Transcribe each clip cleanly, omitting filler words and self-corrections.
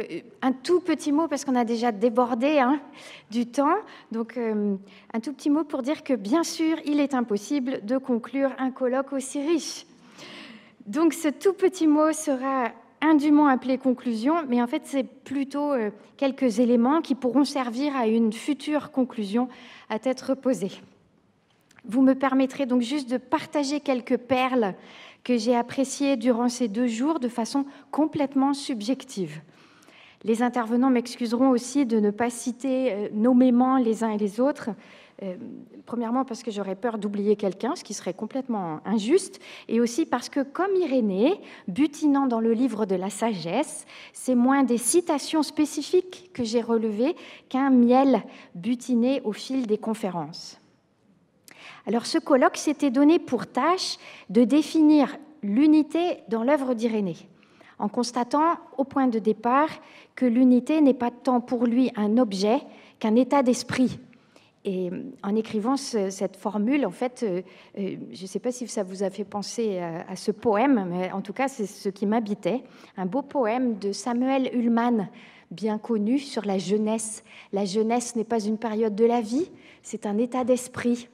un tout petit mot, parce qu'on a déjà débordé du temps. Donc, un tout petit mot pour dire que, bien sûr, il est impossible de conclure un colloque aussi riche. Donc, ce tout petit mot sera indûment appelé conclusion, mais en fait, c'est plutôt quelques éléments qui pourront servir à une future conclusion à tête reposée. Vous me permettrez donc juste de partager quelques perles que j'ai appréciées durant ces 2 jours de façon complètement subjective. Les intervenants m'excuseront aussi de ne pas citer nommément les uns et les autres, premièrement parce que j'aurais peur d'oublier quelqu'un, ce qui serait complètement injuste, et aussi parce que, comme Irénée, butinant dans le livre de la sagesse, c'est moins des citations spécifiques que j'ai relevées qu'un miel butiné au fil des conférences. Alors, ce colloque s'était donné pour tâche de définir l'unité dans l'œuvre d'Irénée, en constatant au point de départ que l'unité n'est pas tant pour lui un objet qu'un état d'esprit. Et en écrivant cette formule, en fait, je ne sais pas si ça vous a fait penser à ce poème, mais en tout cas, c'est ce qui m'habitait, un beau poème de Samuel Ullmann, bien connu, sur la jeunesse. La jeunesse n'est pas une période de la vie, c'est un état d'esprit.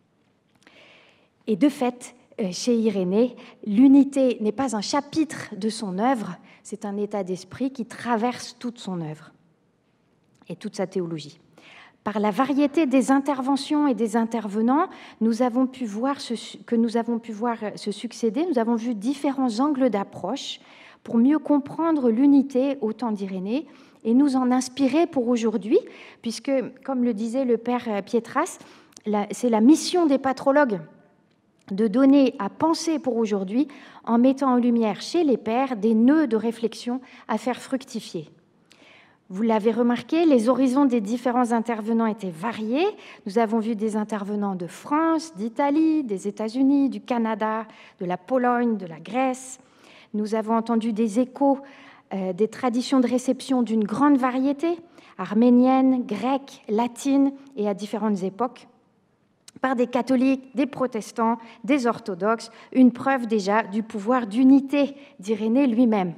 Et de fait, chez Irénée, l'unité n'est pas un chapitre de son œuvre, c'est un état d'esprit qui traverse toute son œuvre et toute sa théologie. Par la variété des interventions et des intervenants que nous avons pu voir se succéder, nous avons vu différents angles d'approche pour mieux comprendre l'unité au temps d'Irénée et nous en inspirer pour aujourd'hui, puisque, comme le disait le père Pietras, c'est la mission des patrologues de donner à penser pour aujourd'hui en mettant en lumière chez les pères des nœuds de réflexion à faire fructifier. Vous l'avez remarqué, les horizons des différents intervenants étaient variés. Nous avons vu des intervenants de France, d'Italie, des États-Unis, du Canada, de la Pologne, de la Grèce. Nous avons entendu des échos des traditions de réception d'une grande variété, arménienne, grecque, latine et à différentes époques, par des catholiques, des protestants, des orthodoxes, une preuve déjà du pouvoir d'unité d'Irénée lui-même.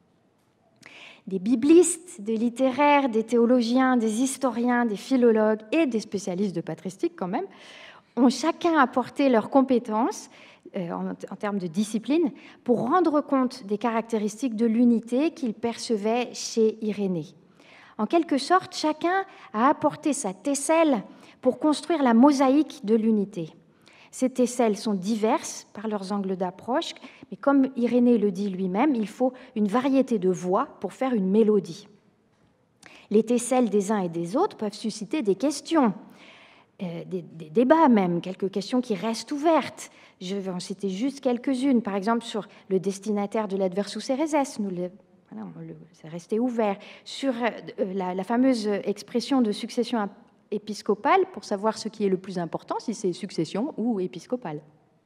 Des biblistes, des littéraires, des théologiens, des historiens, des philologues et des spécialistes de patristique quand même, ont chacun apporté leurs compétences en termes de discipline pour rendre compte des caractéristiques de l'unité qu'ils percevaient chez Irénée. En quelque sorte, chacun a apporté sa tesselle pour construire la mosaïque de l'unité. Ces tesselles sont diverses par leurs angles d'approche, mais comme Irénée le dit lui-même, il faut une variété de voix pour faire une mélodie. Les tesselles des uns et des autres peuvent susciter des questions, des débats même, quelques questions qui restent ouvertes. Je vais en citer juste quelques-unes, par exemple sur le destinataire de l'adversus hereses, c'est resté ouvert, sur la fameuse expression de succession épiscopale, pour savoir ce qui est le plus important, si c'est succession ou épiscopale.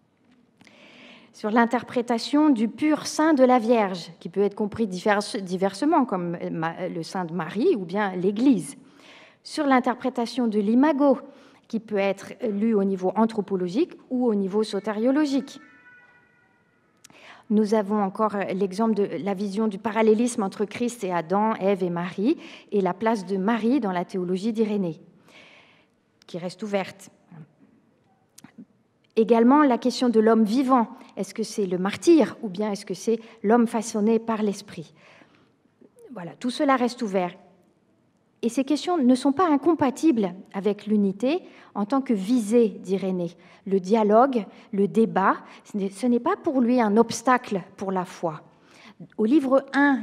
Sur l'interprétation du pur sein de la Vierge, qui peut être compris diversement, comme le sein de Marie ou bien l'Église. Sur l'interprétation de l'imago, qui peut être lu au niveau anthropologique ou au niveau sotériologique. Nous avons encore l'exemple de la vision du parallélisme entre Christ et Adam, Ève et Marie, et la place de Marie dans la théologie d'Irénée, qui reste ouverte. Également, la question de l'homme vivant. Est-ce que c'est le martyr ou bien est-ce que c'est l'homme façonné par l'esprit? Voilà, tout cela reste ouvert. Et ces questions ne sont pas incompatibles avec l'unité en tant que visée d'Irénée. Le dialogue, le débat, ce n'est pas pour lui un obstacle pour la foi. Au livre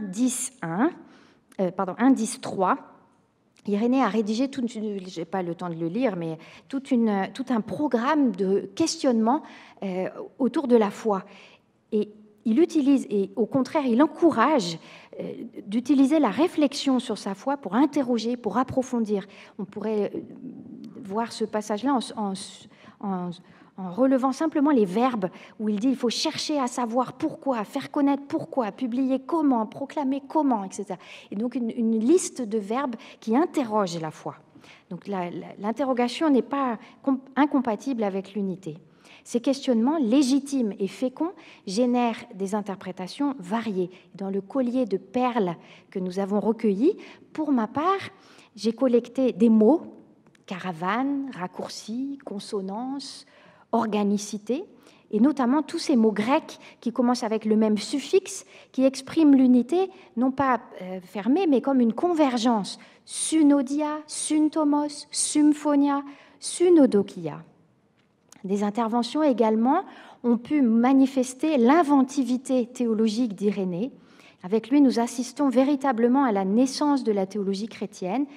1.10.3, Irénée a rédigé, je n'ai pas le temps de le lire, mais tout un programme de questionnement autour de la foi. Et il utilise, et au contraire, il encourage d'utiliser la réflexion sur sa foi pour interroger, pour approfondir. On pourrait voir ce passage-là en relevant simplement les verbes où il dit il faut chercher à savoir pourquoi, faire connaître pourquoi, publier comment, proclamer comment, etc. Et donc une liste de verbes qui interrogent la foi. Donc l'interrogation n'est pas incompatible avec l'unité. Ces questionnements légitimes et féconds génèrent des interprétations variées. Dans le collier de perles que nous avons recueilli, pour ma part, j'ai collecté des mots, caravane, raccourci, consonance, organicité, et notamment tous ces mots grecs qui commencent avec le même suffixe, qui expriment l'unité, non pas fermée, mais comme une convergence. Synodia, syntomos, symphonia, synodokia. Des interventions également ont pu manifester l'inventivité théologique d'Irénée. Avec lui, nous assistons véritablement à la naissance de la théologie chrétienne,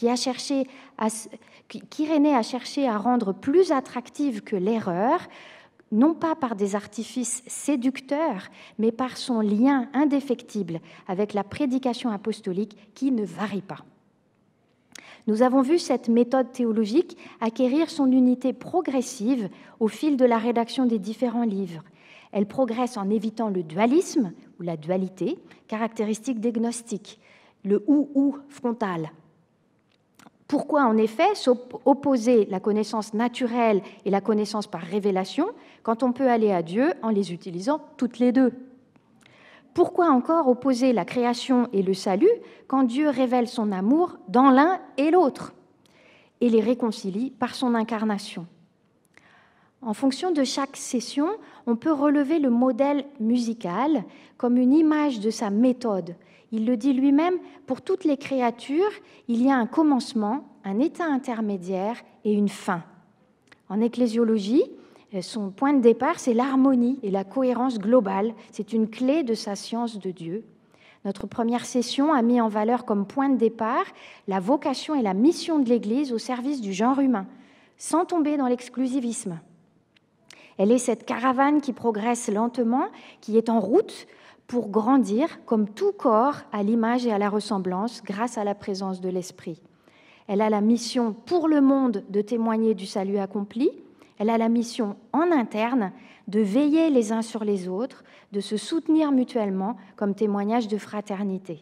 qu'Irénée a cherché à rendre plus attractive que l'erreur, non pas par des artifices séducteurs, mais par son lien indéfectible avec la prédication apostolique qui ne varie pas. Nous avons vu cette méthode théologique acquérir son unité progressive au fil de la rédaction des différents livres. Elle progresse en évitant le dualisme ou la dualité, caractéristique des gnostiques, le ou frontal. Pourquoi, en effet, opposer la connaissance naturelle et la connaissance par révélation quand on peut aller à Dieu en les utilisant toutes les deux? Pourquoi encore opposer la création et le salut quand Dieu révèle son amour dans l'un et l'autre et les réconcilie par son incarnation? En fonction de chaque session, on peut relever le modèle musical comme une image de sa méthode. Il le dit lui-même, pour toutes les créatures, il y a un commencement, un état intermédiaire et une fin. En ecclésiologie, son point de départ, c'est l'harmonie et la cohérence globale. C'est une clé de sa science de Dieu. Notre première session a mis en valeur comme point de départ la vocation et la mission de l'Église au service du genre humain, sans tomber dans l'exclusivisme. Elle est cette caravane qui progresse lentement, qui est en route pour grandir comme tout corps à l'image et à la ressemblance grâce à la présence de l'Esprit. Elle a la mission pour le monde de témoigner du salut accompli. Elle a la mission en interne de veiller les uns sur les autres, de se soutenir mutuellement comme témoignage de fraternité.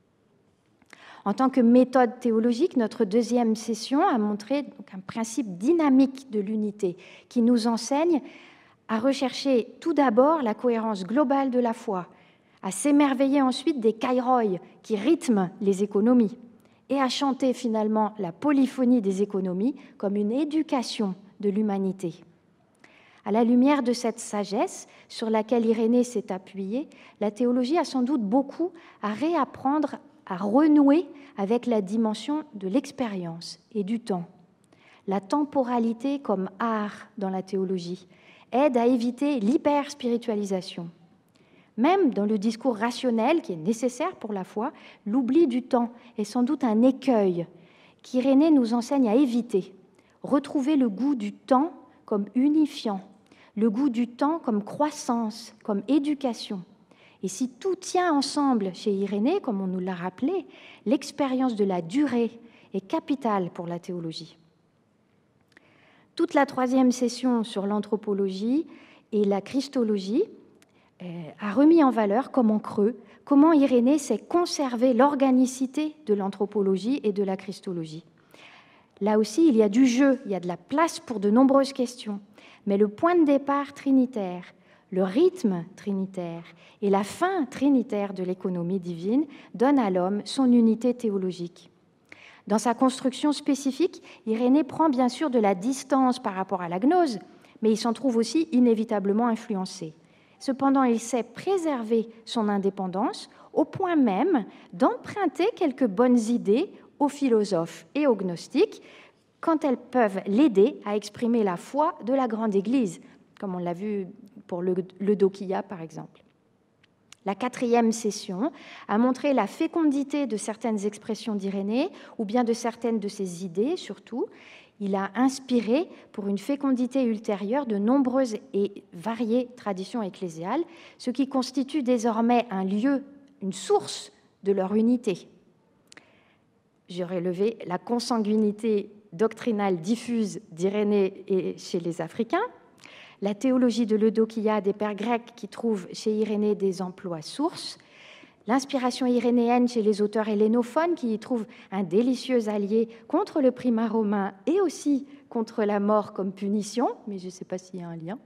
En tant que méthode théologique, notre deuxième session a montré un principe dynamique de l'unité qui nous enseigne à rechercher tout d'abord la cohérence globale de la foi, à s'émerveiller ensuite des kairoi qui rythment les économies et à chanter finalement la polyphonie des économies comme une éducation de l'humanité. À la lumière de cette sagesse sur laquelle Irénée s'est appuyée, la théologie a sans doute beaucoup à réapprendre à renouer avec la dimension de l'expérience et du temps. La temporalité comme art dans la théologie aide à éviter l'hyper-spiritualisation. Même dans le discours rationnel qui est nécessaire pour la foi, l'oubli du temps est sans doute un écueil qu'Irénée nous enseigne à éviter. Retrouver le goût du temps comme unifiant, le goût du temps comme croissance, comme éducation. Et si tout tient ensemble chez Irénée, comme on nous l'a rappelé, l'expérience de la durée est capitale pour la théologie. Toute la troisième session sur l'anthropologie et la christologie a remis en valeur, comme en creux, comment Irénée sait conserver l'organicité de l'anthropologie et de la christologie. Là aussi, il y a du jeu, il y a de la place pour de nombreuses questions, mais le point de départ trinitaire, le rythme trinitaire et la fin trinitaire de l'économie divine donnent à l'homme son unité théologique. Dans sa construction spécifique, Irénée prend bien sûr de la distance par rapport à la gnose, mais il s'en trouve aussi inévitablement influencé. Cependant, il sait préserver son indépendance au point même d'emprunter quelques bonnes idées aux philosophes et aux gnostiques quand elles peuvent l'aider à exprimer la foi de la grande Église, comme on l'a vu pour le Dokiya par exemple. La quatrième session a montré la fécondité de certaines expressions d'Irénée, ou bien de certaines de ses idées surtout. Il a inspiré pour une fécondité ultérieure de nombreuses et variées traditions ecclésiales, ce qui constitue désormais un lieu, une source de leur unité. J'ai relevé la consanguinité doctrinale diffuse d'Irénée et chez les Africains, la théologie de l'Eudokia des pères grecs qui trouvent chez Irénée des emplois sources, l'inspiration irénéenne chez les auteurs hellénophones qui y trouvent un délicieux allié contre le primat romain et aussi contre la mort comme punition, mais je ne sais pas s'il y a un lien.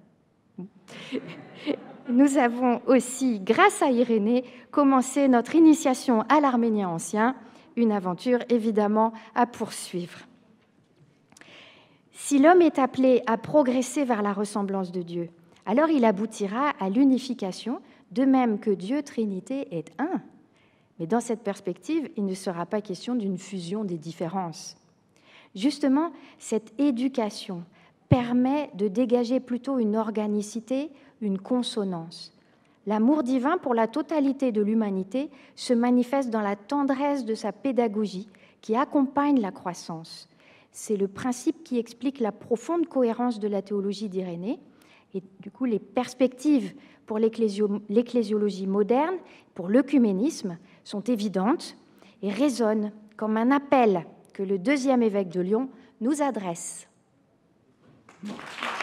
Nous avons aussi, grâce à Irénée, commencé notre initiation à l'arménien ancien, une aventure évidemment à poursuivre. Si l'homme est appelé à progresser vers la ressemblance de Dieu, alors il aboutira à l'unification, de même que Dieu, Trinité, est un. Mais dans cette perspective, il ne sera pas question d'une fusion des différences. Justement, cette éducation permet de dégager plutôt une organicité, une consonance. L'amour divin pour la totalité de l'humanité se manifeste dans la tendresse de sa pédagogie qui accompagne la croissance. C'est le principe qui explique la profonde cohérence de la théologie d'Irénée et du coup les perspectives pour l'ecclésiologie moderne, pour l'œcuménisme, sont évidentes et résonnent comme un appel que le deuxième évêque de Lyon nous adresse. Merci.